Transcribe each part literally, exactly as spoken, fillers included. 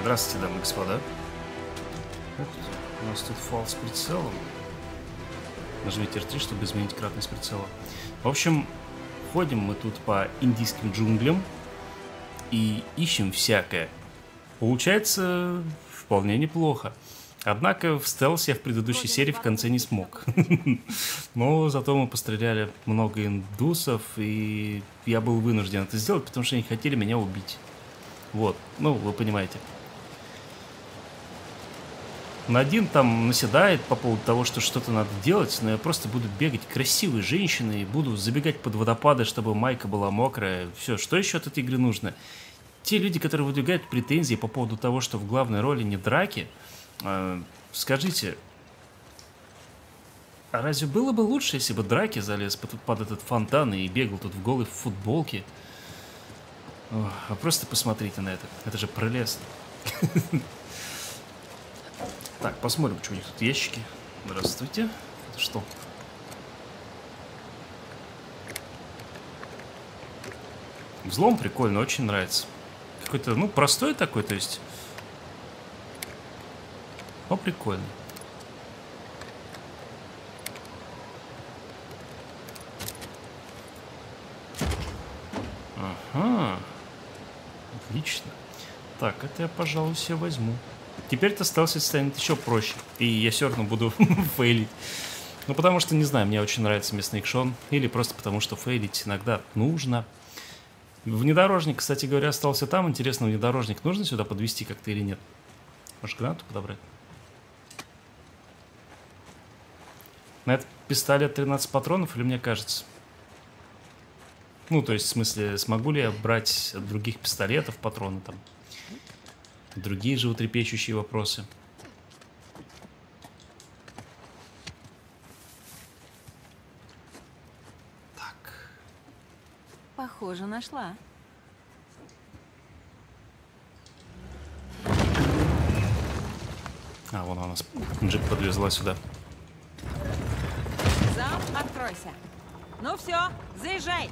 Здравствуйте, дамы и господа. Ух ты, у нас тут фал с прицелом. Нажмите эр три, чтобы изменить кратность прицела. В общем, ходим мы тут по индийским джунглям и ищем всякое. Получается вполне неплохо. Однако в стелс я в предыдущей серии в конце не смог. Но зато мы постреляли много индусов, и я был вынужден это сделать, потому что они хотели меня убить. Вот, ну, вы понимаете. Надин там наседает по поводу того, что что-то надо делать, но я просто буду бегать красивой женщиной, буду забегать под водопады, чтобы майка была мокрая. Все, что еще от этой игры нужно? Те люди, которые выдвигают претензии по поводу того, что в главной роли не драки, э, скажите, а разве было бы лучше, если бы Драки залез под, под этот фонтан и бегал тут в голой футболке? О, а просто посмотрите на это, это же прелестно. Так, посмотрим, что у них тут ящики. Здравствуйте. Это что? Взлом прикольно, очень нравится. Какой-то, ну, простой такой, то есть. Но прикольный. Ага. Отлично. Так, это я, пожалуй, себе возьму. Теперь-то стелс станет еще проще. И я все равно буду фейлить. Ну, потому что, не знаю, мне очень нравится местный экшон. Или просто потому, что фейлить иногда нужно. Внедорожник, кстати говоря, остался там. Интересно, внедорожник нужно сюда подвести как-то или нет? Может, гранату подобрать? На этот пистолет тринадцать патронов, или мне кажется? Ну, то есть, в смысле, смогу ли я брать от других пистолетов патроны там? Другие животрепещущие вопросы. Так. Похоже, нашла. А, вон она нас джип подвезла сюда. Зам, откройся. Ну все, заезжай.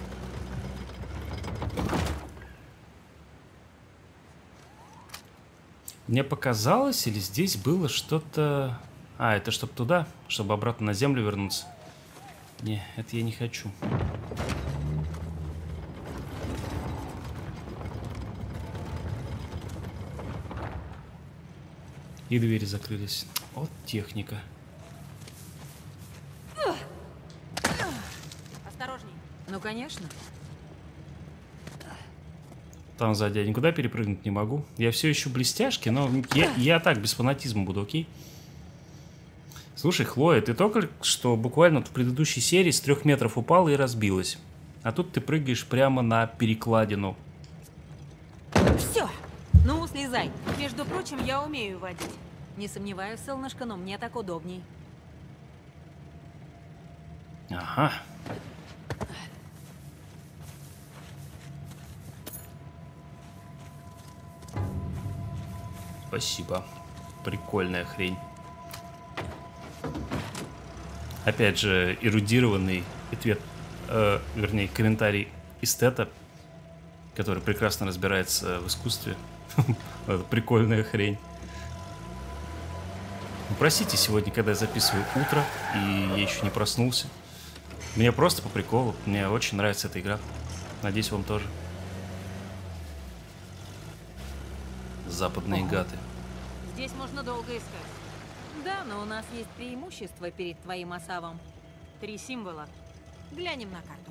Мне показалось, или здесь было что-то... А, это чтобы туда, чтобы обратно на землю вернуться. Не, это я не хочу. И двери закрылись. Вот техника. Осторожней. Ну, конечно. Там сзади я никуда перепрыгнуть не могу. Я все ищу блестяшки, но я, я так, без фанатизма буду, окей? Слушай, Хлоя, ты только что буквально в предыдущей серии с трех метров упала и разбилась. А тут ты прыгаешь прямо на перекладину. Все. Ну, слезай. Между прочим, я умею водить. Не сомневаюсь, солнышко, но мне так удобней. Ага. Спасибо. Прикольная хрень. Опять же, эрудированный ответ, э, вернее, комментарий эстета, который прекрасно разбирается в искусстве. Это прикольная хрень. Простите, сегодня, когда я записываю утро, и я еще не проснулся. Мне просто по приколу. Мне очень нравится эта игра. Надеюсь, вам тоже. Западные гаты. Здесь можно долго искать. Да, но у нас есть преимущество перед твоим осавом. Три символа. Глянем на карту.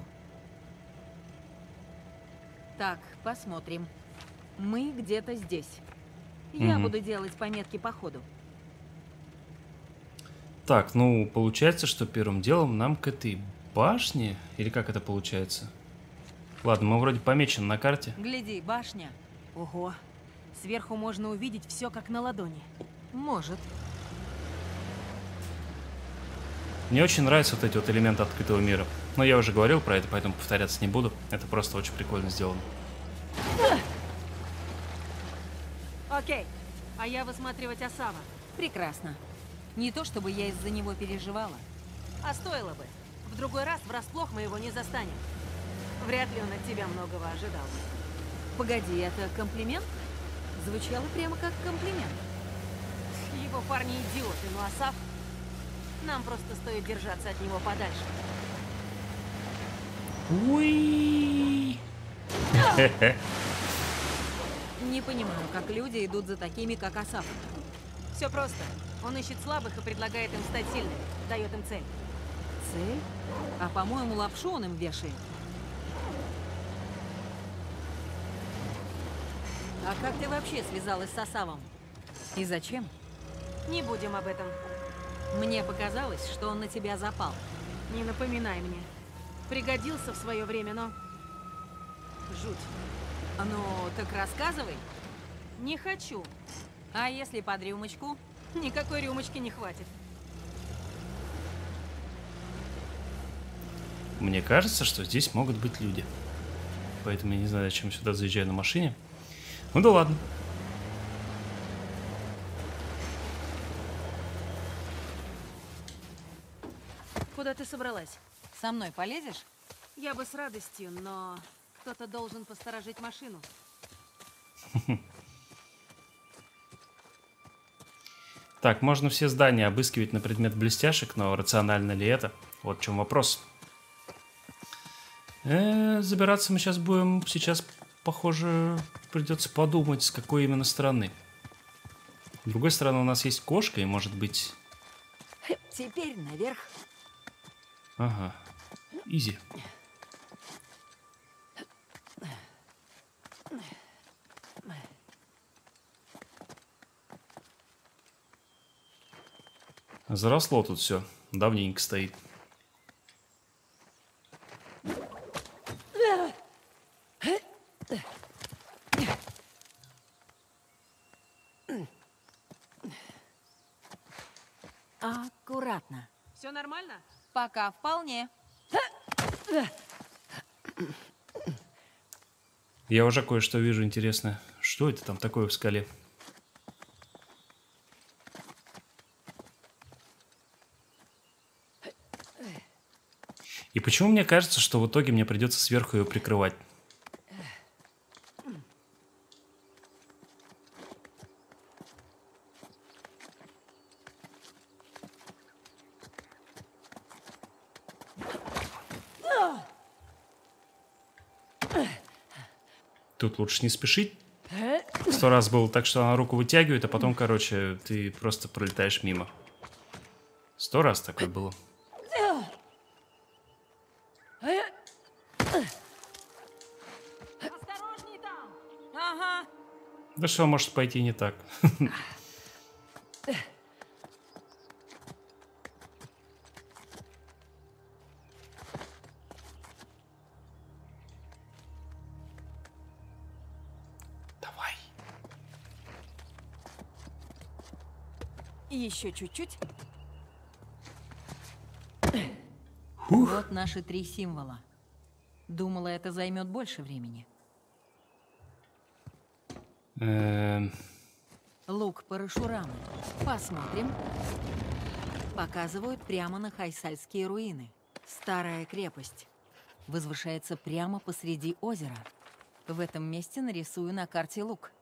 Так, посмотрим. Мы где-то здесь. Я Угу. буду делать пометки по ходу. Так, ну, получается, что первым делом нам к этой башне... Или как это получается? Ладно, мы вроде помечены на карте. Гляди, башня. Ого. Сверху можно увидеть все как на ладони. Может. Мне очень нравятся вот эти вот элементы открытого мира. Но я уже говорил про это, поэтому повторяться не буду. Это просто очень прикольно сделано. Окей. А я высматривать осава. Прекрасно. Не то чтобы я из-за него переживала. А стоило бы. В другой раз врасплох мы его не застанем. Вряд ли он от тебя многого ожидал. Погоди, это комплимент? Звучало прямо как комплимент. Его парни идиоты, ну а Асав... Нам просто стоит держаться от него подальше. Уи. Не понимаю, как люди идут за такими, как Асав. Все просто. Он ищет слабых и предлагает им стать сильными. Дает им цель. Цель? А по-моему, лапшу он им вешает. А как ты вообще связалась с Асавом? И зачем? Не будем об этом. Мне показалось, что он на тебя запал. Не напоминай мне. Пригодился в свое время, но... Жуть. Ну, так рассказывай. Не хочу. А если под рюмочку? Никакой рюмочки не хватит. Мне кажется, что здесь могут быть люди. Поэтому я не знаю, зачем сюда заезжаю на машине. Ну да ладно. Куда ты собралась? Со мной полезешь? Я бы с радостью, но кто-то должен посторожить машину. Так, можно все здания обыскивать на предмет блестяшек, но рационально ли это? Вот в чем вопрос. Э, забираться мы сейчас будем. Сейчас, похоже, придется подумать, с какой именно стороны. С другой стороны, у нас есть кошка, и может быть... Теперь наверх. Ага. Изи. Заросло тут все. Давненько стоит. Аккуратно. Все нормально? Пока вполне. Я уже кое-что вижу интересное. Что это там такое в скале? И почему мне кажется, что в итоге мне придется сверху ее прикрывать? Тут лучше не спешить. Сто раз было так, что она руку вытягивает, а потом, короче, ты просто пролетаешь мимо. Сто раз такое было. Осторожней там! Ага. Да что может пойти не так? Давай. Еще чуть-чуть. Ух. Вот наши три символа. Думала, это займет больше времени. Эм, Лук по Рашураму. Посмотрим. Показывают прямо на Хайсальские руины. Старая крепость. Возвышается прямо посреди озера. В этом месте нарисую на карте лук.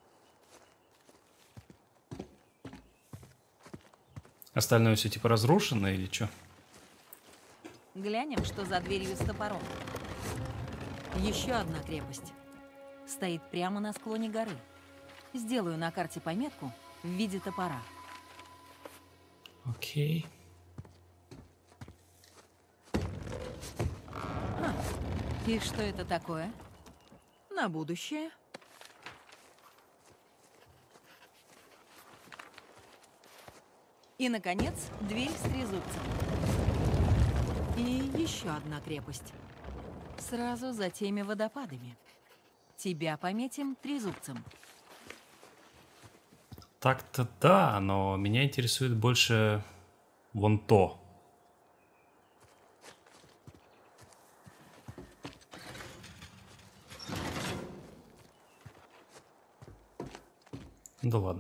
Остальное все типа разрушено или что? Глянем, что за дверью с топором. Еще одна крепость. Стоит прямо на склоне горы. Сделаю на карте пометку в виде топора. Окей. А, и что это такое? На будущее. И, наконец, дверь с трезубцем. И еще одна крепость. Сразу за теми водопадами. Тебя пометим трезубцем. Так-то да, но меня интересует больше вон то. Да ладно.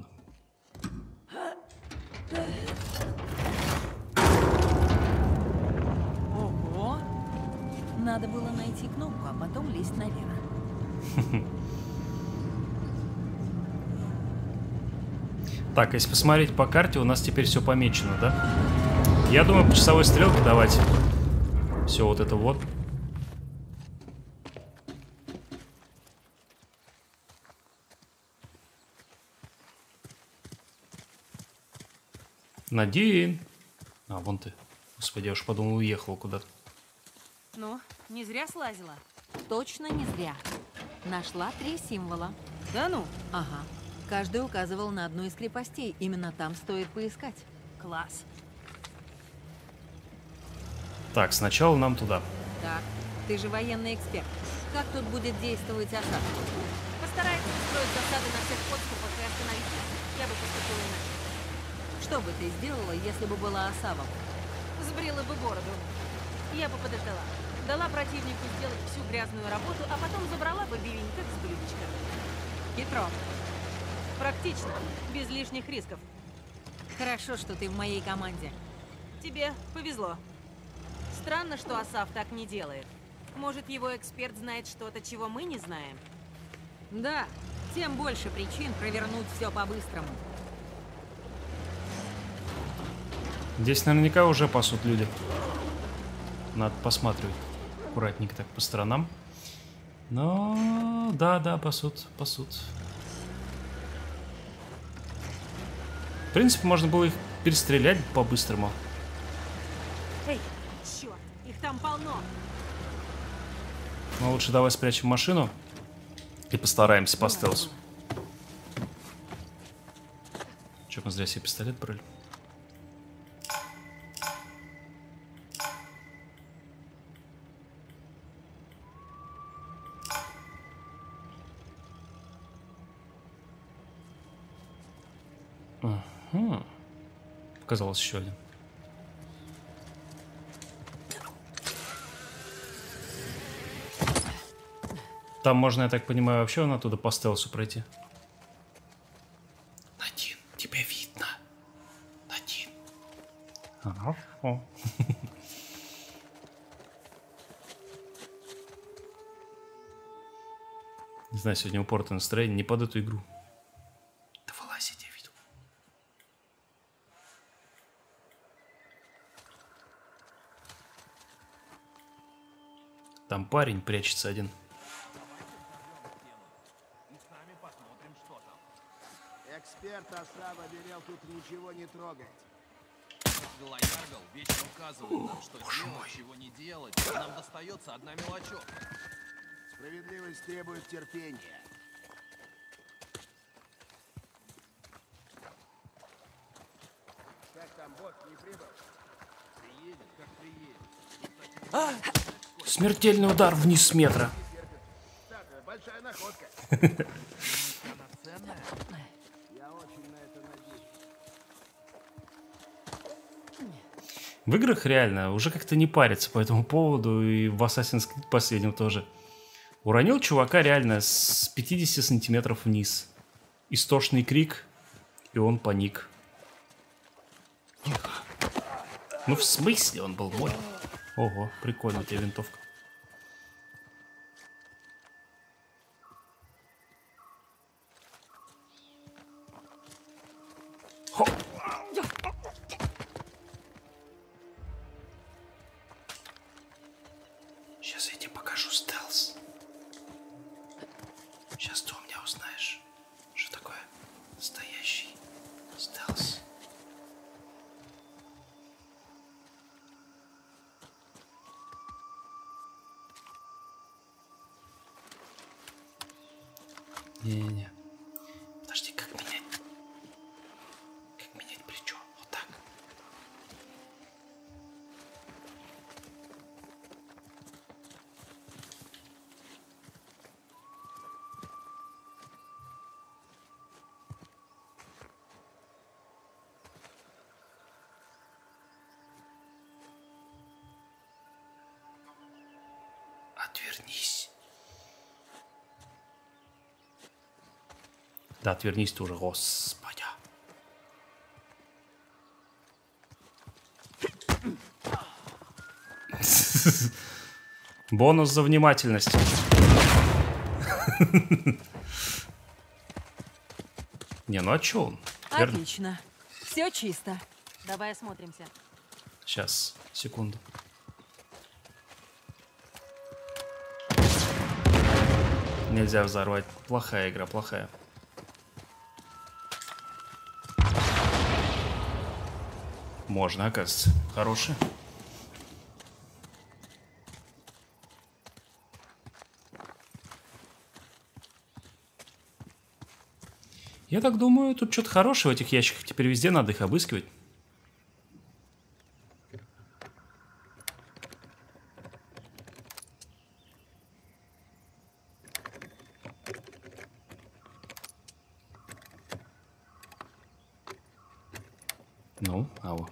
Ого! Надо было найти кнопку, а потом лезть наверх. Так, если посмотреть по карте, у нас теперь все помечено, да? Я думаю, по часовой стрелке давать все вот это вот. Надин. А, вон ты. Господи, я уж подумал, уехала куда-то. Ну, не зря слазила? Точно не зря. Нашла три символа. Да ну? Ага. Каждый указывал на одну из крепостей. Именно там стоит поискать. Класс. Так, сначала нам туда. Так, ты же военный эксперт. Как тут будет действовать осада? Постарайтесь устроить засады на всех подступах и остановить нас. Я бы поступила иначе. Что бы ты сделала, если бы была Асавом? Сбрила бы бороду. Я бы подождала. Дала противнику сделать всю грязную работу, а потом забрала бы бивень как с блюдечка. Хитро. Практично. Без лишних рисков. Хорошо, что ты в моей команде. Тебе повезло. Странно, что Асав так не делает. Может, его эксперт знает что-то, чего мы не знаем? Да, тем больше причин провернуть все по-быстрому. Здесь наверняка уже пасут люди. Надо посматривать аккуратненько так по сторонам. Но да, да, пасут, пасут. В принципе, можно было их перестрелять по-быстрому. Эй, черт, их там полно. Но лучше давай спрячем машину и постараемся по стелсу. Че, мы зря себе пистолет брали? Ага. Показалось еще один. Там можно, я так понимаю, вообще он оттуда по стелсу пройти. Надин, тебя видно. Надин. Ага. О. Не знаю, сегодня упоротое настроение, не под эту игру. Да вылазь, я видел. Там парень прячется один. Эксперт Асава велел тут ничего не трогать. Галаяргал вечно указывает нам, что делать, чего не делать. Нам достается одна мелочевка. Справедливость требует терпения. Как там, бот не прибыл? Приедет, как приедет. А! Смертельный удар вниз с метра. Так, большая находка. Она ценная? Я очень на это надеюсь. В играх реально уже как-то не парятся по этому поводу, и в Assassin's Creed последнем тоже. Уронил чувака реально с пятидесяти сантиметров вниз. Истошный крик, и он паник. Ну в смысле он был мой? Ого, прикольно у тебя винтовка. Хо. Сейчас я тебе покажу стелс. Сейчас ты у меня узнаешь, что такое настоящий стелс. Не-не-не. Подожди, как менять? Как менять плечо? Вот так. Отвернись. Да, отвернись ты уже, господи. Бонус за внимательность. Не, ну а чё он? верно? Отлично. Все чисто. Давай осмотримся. Сейчас, секунду. Нельзя взорвать. Плохая игра, плохая. Можно, оказывается. Хорошая. Я так думаю, тут что-то хорошее в этих ящиках. Теперь везде надо их обыскивать. Ну, ау.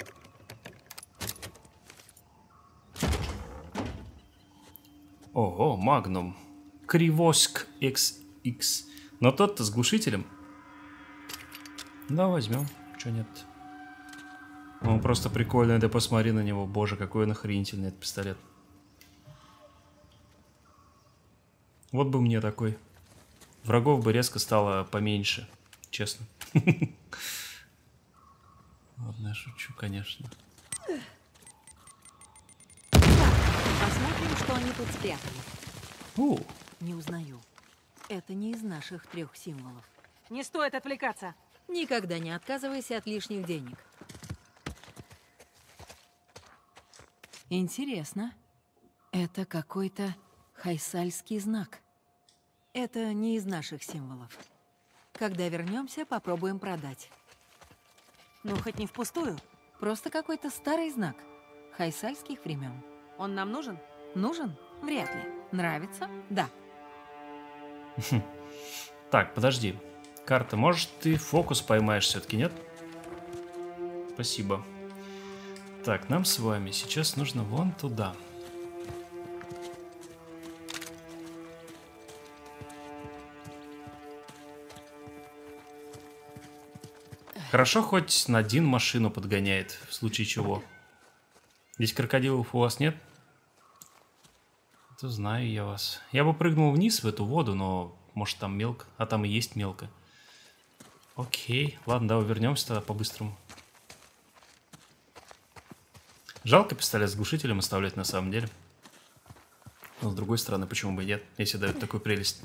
Ого, Магнум. Кривоск икс икс. Но тот-то с глушителем. Да, возьмем. Чё нет? Он просто прикольный, да посмотри на него. Боже, какой он охренительный, этот пистолет. Вот бы мне такой. Врагов бы резко стало поменьше. Честно. Ладно, я шучу, конечно. Посмотрим, что они тут спрятали. У, Не узнаю. Это не из наших трех символов. Не стоит отвлекаться. Никогда не отказывайся от лишних денег. Интересно. Это какой-то хайсальский знак. Это не из наших символов. Когда вернемся, попробуем продать. Ну, хоть не впустую. Просто какой-то старый знак. Хайсальских времен. Он нам нужен? Нужен? Вряд ли. Нравится? Да. Так, подожди. Карта, может, ты фокус поймаешь все-таки, нет? Спасибо. Так, нам с вами сейчас нужно вон туда. Хорошо, хоть Надин машину подгоняет, в случае чего. Здесь крокодилов у вас нет? Это знаю я вас. Я бы прыгнул вниз в эту воду, но может там мелко. А там и есть мелко. Окей. Ладно, давай вернемся тогда по-быстрому. Жалко пистолет с глушителем оставлять на самом деле. Но с другой стороны, почему бы и нет, если дают такую прелесть.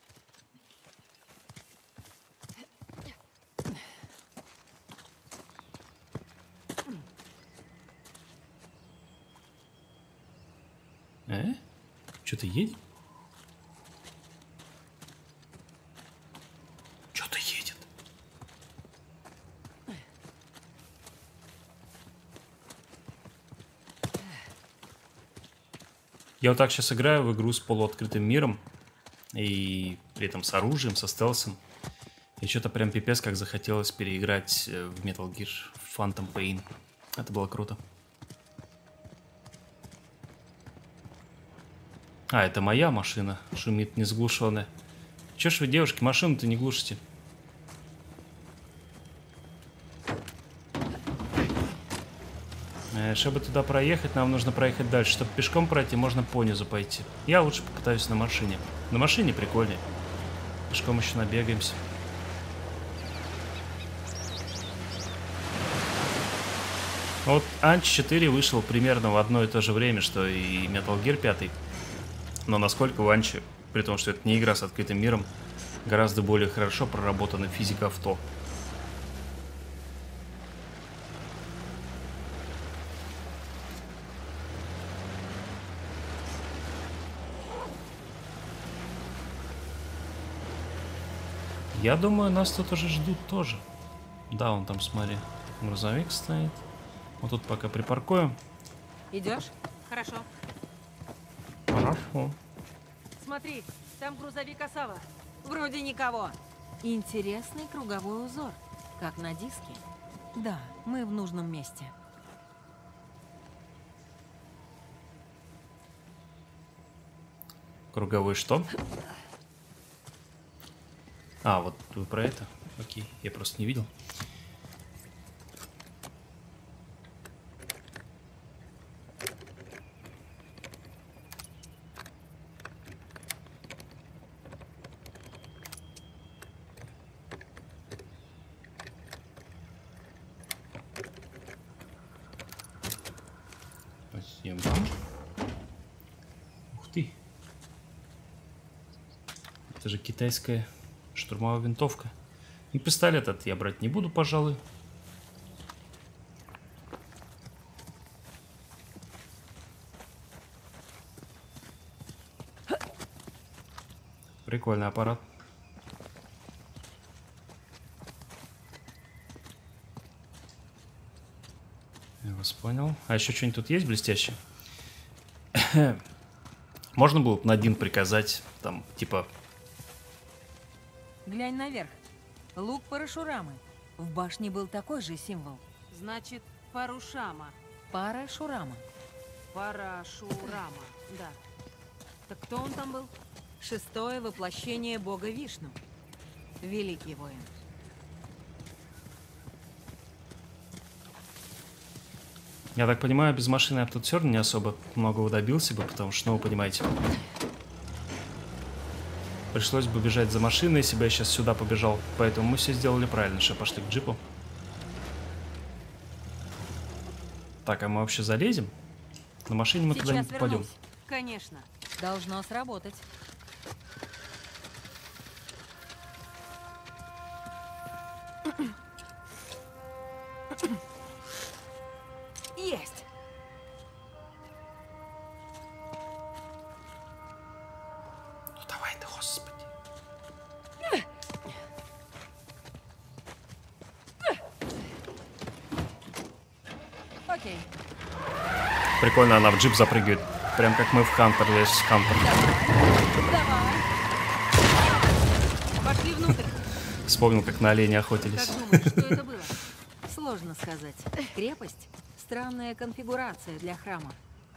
Э? Что-то едет? Что-то едет. Я вот так сейчас играю в игру с полуоткрытым миром. И при этом с оружием, со стелсом. И что-то прям пипец как захотелось переиграть в Metal Gear Phantom Pain. Это было круто. А, это моя машина. Шумит несглушенная. Чё ж вы, девушки, машину-то не глушите? Э, чтобы туда проехать, нам нужно проехать дальше. Чтобы пешком пройти, можно понизу пойти. Я лучше попытаюсь на машине. На машине прикольнее. Пешком еще набегаемся. Вот Анч четыре вышел примерно в одно и то же время, что и Metal Gear пять. Но насколько в Анче, при том, что это не игра с открытым миром, гораздо более хорошо проработана физика авто. Я думаю, нас тут уже ждут тоже. Да, он там, смотри, грузовик стоит. Вот тут пока припаркуем. Идешь? Хорошо. Хорошо. Смотри, там грузовик Осава. Вроде никого. Интересный круговой узор, как на диске. Да, мы в нужном месте. Круговой что? А, вот вы про это? Окей, я просто не видел. Съем банк. Ух ты. Это же китайская штурмовая винтовка. И пистолет этот я брать не буду, пожалуй. Прикольный аппарат. Я вас понял. А еще что-нибудь тут есть блестящее? Можно было бы на один приказать, там, типа... Глянь наверх. Лук Парашурамы. В башне был такой же символ. Значит, Парушама. Парашурама. Парашурама, да. Так кто он там был? Шестое воплощение бога Вишну. Великий воин. Я так понимаю, без машины я бы тут все равно не особо многого добился бы, потому что, ну, вы понимаете, пришлось бы бежать за машиной, если бы я сейчас сюда побежал. Поэтому мы все сделали правильно, что пошли к джипу. Так, а мы вообще залезем? На машине мы туда не Сейчас попадем. вернусь. Конечно. Должно сработать. Есть! Ну давай ты, господи. Окей. Прикольно, она в джип запрыгивает. Прям как мы в Хантер, лес Хантер. Давай. Пошли внутрь. Вспомнил, как на оленя Как охотились. думаешь, что это было? Сложно сказать. Крепость? Странная конфигурация для храма.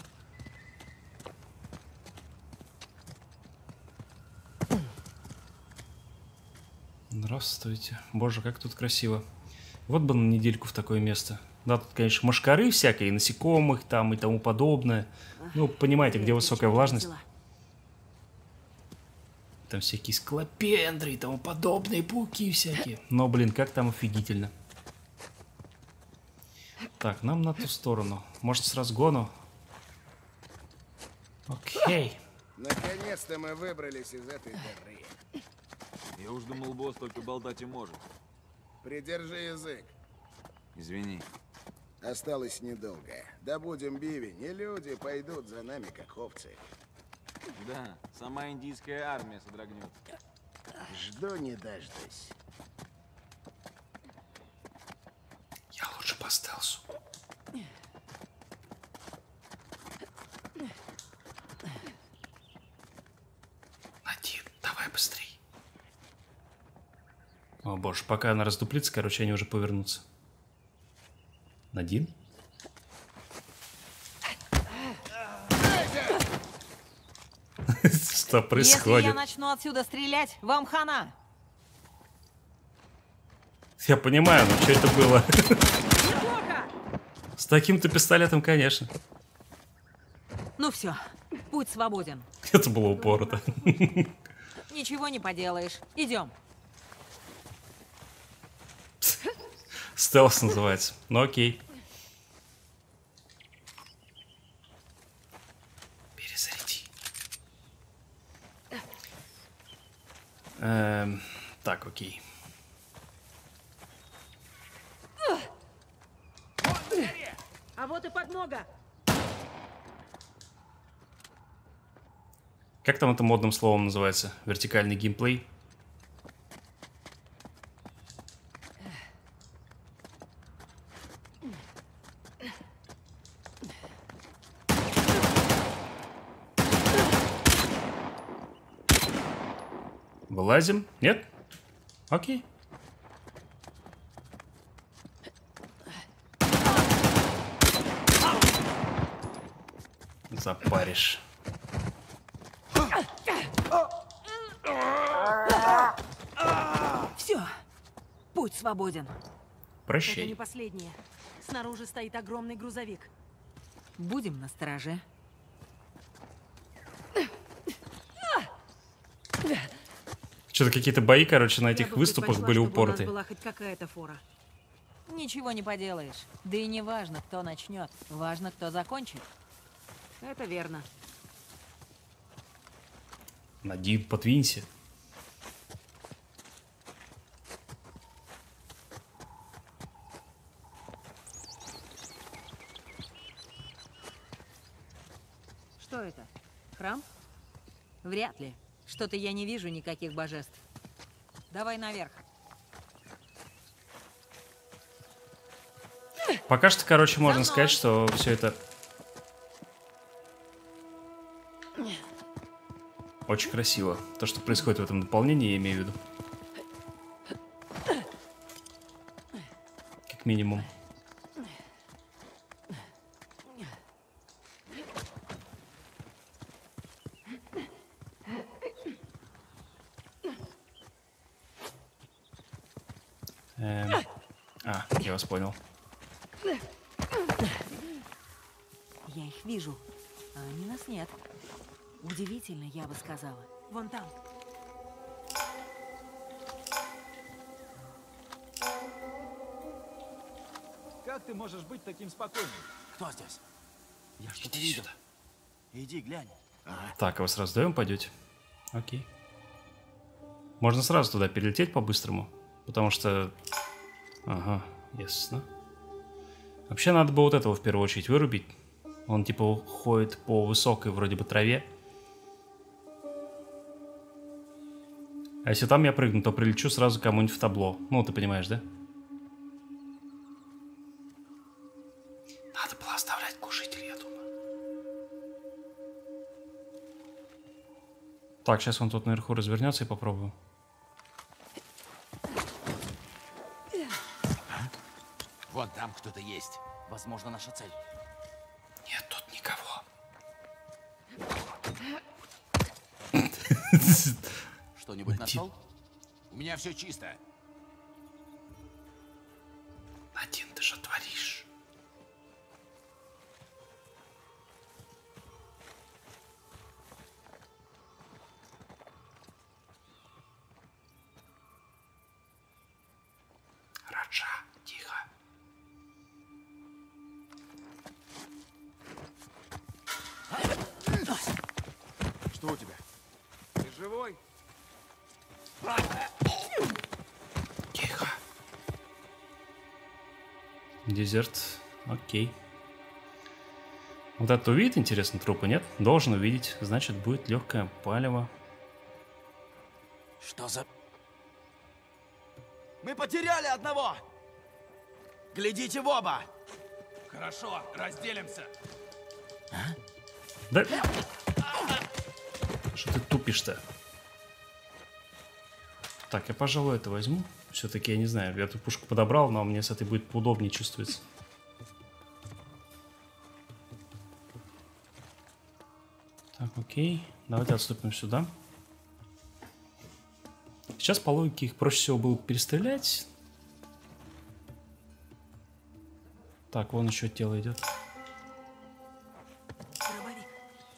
Здравствуйте. Боже, как тут красиво. Вот бы на недельку в такое место. Да, тут, конечно, мошкары всякие, насекомых там и тому подобное. Ну, понимаете, где высокая влажность. Там всякие скалопендры и тому подобные, пауки всякие. Но, блин, как там офигительно. Так, нам на ту сторону. Может, с разгону? Окей. Наконец-то мы выбрались из этой дыры. Я уж думал, босс только болтать и может. Придержи язык. Извини. Осталось недолго. Добудем бивень, и люди пойдут за нами, как овцы. Да, сама индийская армия содрогнет. Жду не дождусь. Я лучше по стелсу. Надин, давай быстрей. О боже, пока она раздуплится, короче, они уже повернутся. Надин? Что происходит? Если я начну отсюда стрелять, вам хана. Я понимаю, но что это было? Неплохо. С таким-то пистолетом, конечно. Ну все, путь свободен. Это было упорото. Ничего не поделаешь. Идем. Стелс называется. Ну окей. Перезаряди. Эм, так, окей. А вот и подмога. Как там это модным словом называется? Вертикальный геймплей? Вылазим? Нет? Окей. Запаришь. Все, путь свободен. Это Прощай. не последнее. Снаружи стоит огромный грузовик. Будем на страже. Что-то какие-то бои, короче, на этих Я бы выступах предпочла, были чтобы у нас упороты. была хоть какая-то фора. Ничего не поделаешь. Да и не важно, кто начнет. Важно, кто закончит. Это верно. Надин, подвинься. Что это? Храм? Вряд ли. Что-то я не вижу никаких божеств. Давай наверх. Пока что, короче, можно сказать, что все это очень красиво. То, что происходит в этом дополнении, я имею в виду. Как минимум. Эм... А, я вас понял. Я их вижу, а они нас нет. Удивительно, я бы сказала. Вон там. Как ты можешь быть таким спокойным? Кто здесь? Я что-то видел. Иди, глянь. Так, а вы сразу вдвоем пойдете? Окей. Можно сразу туда перелететь по-быстрому, потому что... Ага, ясно. Вообще надо бы вот этого в первую очередь вырубить. Он типа ходит по высокой вроде бы траве. А если там я прыгну, то прилечу сразу кому-нибудь в табло. Ну, ты понимаешь, да? Надо было оставлять глушитель, я думаю. Так, сейчас он тут наверху развернется и попробую. Вон там кто-то есть. Возможно, наша цель. Нет тут никого. Что-нибудь нашел? У меня все чисто. Надин, ты что творишь? Раджа, тихо. Что у тебя? Ты живой? Тихо. Дезерт. Окей. Вот это увидит, интересно, трупы, нет? Должен увидеть. Значит, будет легкое палево. Что за... Мы потеряли одного! Глядите в оба! Хорошо, разделимся. Да... Что ты тупишь-то? Так, я, пожалуй, это возьму. Все-таки, я не знаю, я эту пушку подобрал, но мне с этой будет поудобнее чувствуется. Так, окей. Давайте отступим сюда. Сейчас, по логике, их проще всего было перестрелять. Так, вон еще тело идет. Дробовик.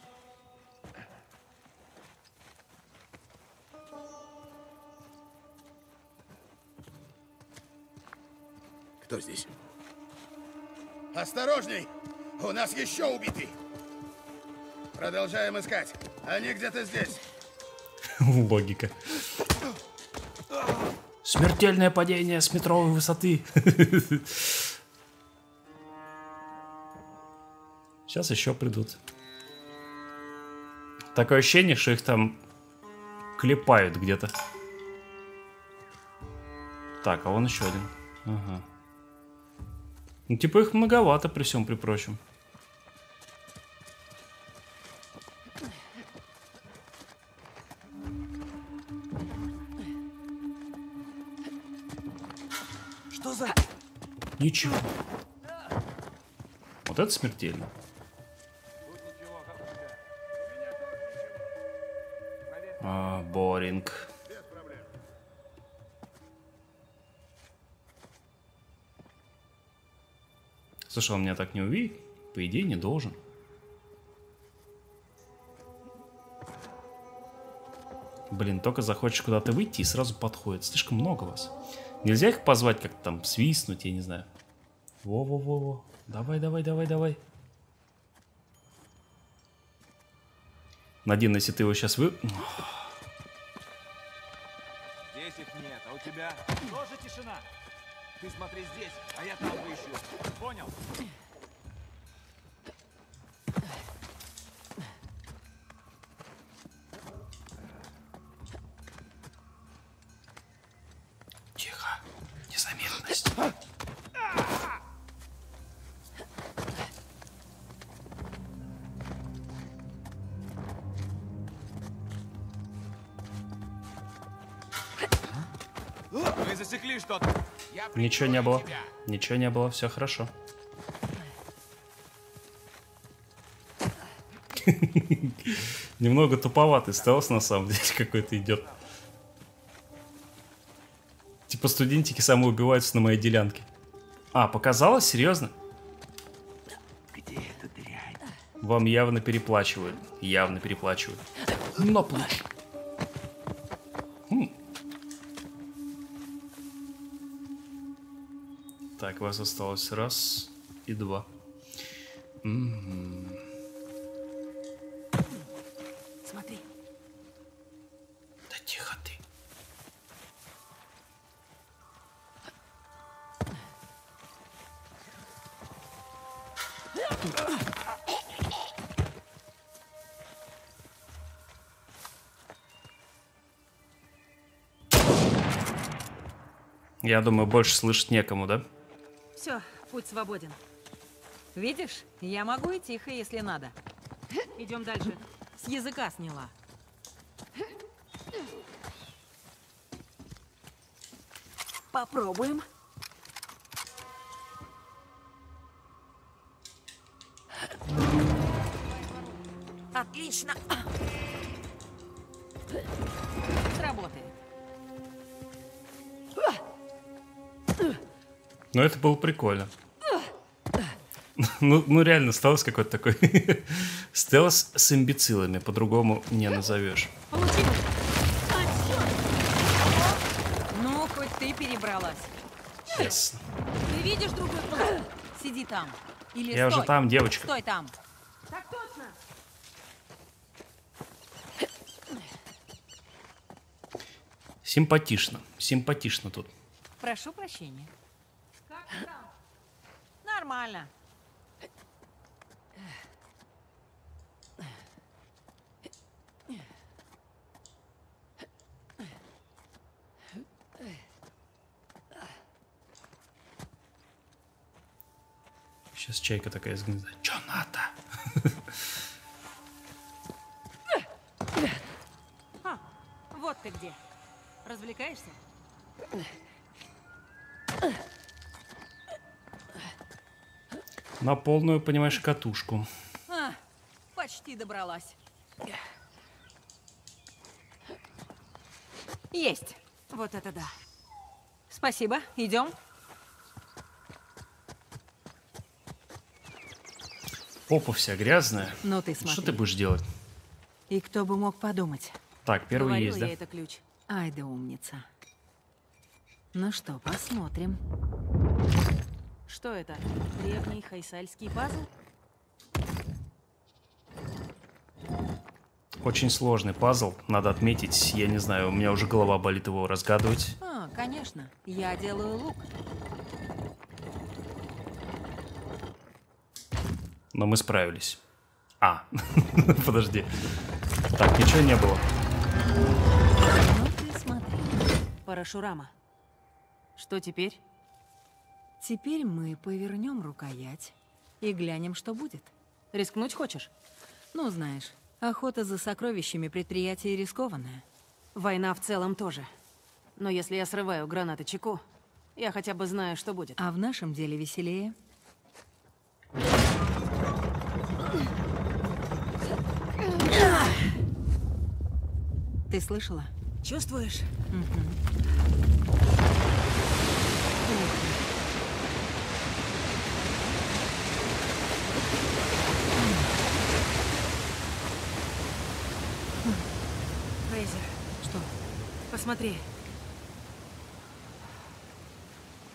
Кто здесь? Осторожней! У нас еще убитый! Продолжаем искать. Они где-то здесь. Логика. Смертельное падение с метровой высоты. Сейчас еще придут. Такое ощущение, что их там клепают где-то. Так, а вон еще один. Ага. Ну, типа их многовато при всем при прочем. Что за... Ничего. Вот это смертельно. А, боринг. Слушай, он меня так не увидит? По идее, не должен. Блин, только захочешь куда-то выйти и сразу подходит. Слишком много вас. Нельзя их позвать как-то там, свистнуть, я не знаю. Во-во-во-во. Давай, давай, давай, давай. Надин, если ты его сейчас вы... Здесь их нет, а у тебя тоже тишина. Ты смотри здесь, а я там поищу. Понял? Тихо. Незаметность. Мы засекли что-то. Ничего не было. Ничего не было, все хорошо. Немного туповатый стелс на самом деле какой-то идет. Типа студентики самоубиваются на моей делянке. А, показалось? Серьезно? Где эта дрянь? Вам явно переплачивают. Явно переплачивают. На плащ. Хм. Так, вас осталось раз и два. М-м-м. Смотри. Да тихо ты. Я думаю, больше слышать некому, да? Все, путь свободен. Видишь, я могу и тихо, если надо. Идем дальше. С языка сняла. Попробуем. Отлично. Сработает. Ну, это было прикольно. Ну, ну реально, стелс какой-то такой. Стелс с имбецилами, по-другому не назовешь. Получилось. Ну, хоть ты перебралась. Ясно. Ты видишь другой план? Сиди там. Или Я стой. уже там, девочка. Стой там. Так точно. Симпатично. Симпатично тут. Прошу прощения. Как ты там? Нормально. Сейчас чайка такая сгнезда. Чё надо? А, вот ты где. Развлекаешься? На полную, понимаешь, катушку. А, почти добралась. Есть. Вот это да. Спасибо. Идем. Попа вся грязная. Ну ты смотри. Что ты будешь делать? И кто бы мог подумать? Так, первый Говорила есть, я, да? это ключ. Ай да умница. Ну что, посмотрим. Что это? Древний хайсальский пазл? Очень сложный пазл, надо отметить. Я не знаю, у меня уже голова болит его разгадывать. А, конечно. Я делаю лук. Но мы справились. А, подожди. Так, ничего не было. Ну ты смотри. Парашурама. Что теперь? Теперь мы повернем рукоять и глянем, что будет. Рискнуть хочешь? Ну, знаешь, охота за сокровищами предприятие рискованное. Война в целом тоже. Но если я срываю гранаты чеку, я хотя бы знаю, что будет. А в нашем деле веселее. Ты слышала? Чувствуешь? Фрейзер, Что? посмотри.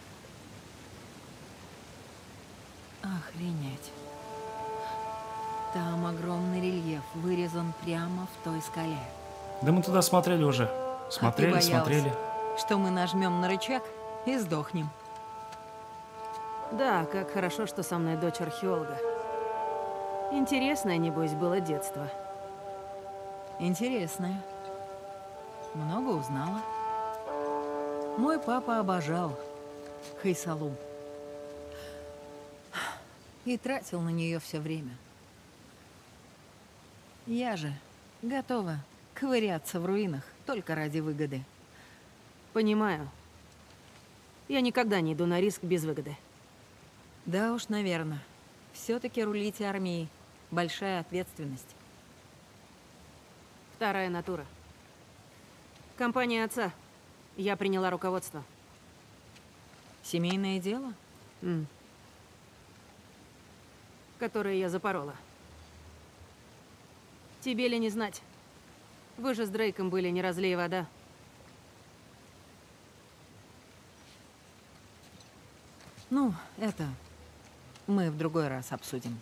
Охренеть. Там огромный рельеф вырезан прямо в той скале. Да мы туда смотрели уже. Смотрели, а ты боялась, смотрели. что мы нажмем на рычаг и сдохнем. Да, как хорошо, что со мной дочь археолога. Интересное, небось, было детство. Интересное. Много узнала. Мой папа обожал Хайсалу. И тратил на нее все время. Я же готова ковыряться в руинах только ради выгоды. Понимаю. Я никогда не иду на риск без выгоды. Да уж, наверное. Все-таки рулить армией — большая ответственность. Вторая натура. Компания отца. Я приняла руководство. Семейное дело? М. Которое я запорола. Тебе ли не знать? Вы же с Дрейком были не разлей вода. Ну, это мы в другой раз обсудим.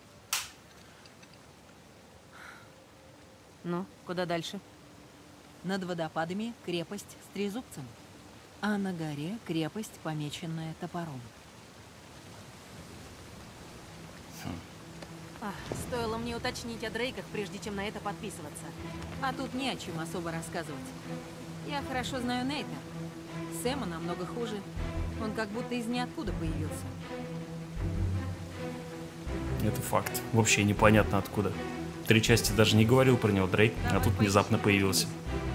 Ну, куда дальше? Над водопадами крепость с трезубцем, а на горе крепость, помеченная топором. Ах, стоило мне уточнить о Дрейках, прежде чем на это подписываться. А тут не о чем особо рассказывать. Я хорошо знаю Нейта. Сэма намного хуже. Он как будто из ниоткуда появился. Это факт. Вообще непонятно откуда. Три части даже не говорил про него Дрейк, а тут внезапно появился. Появился.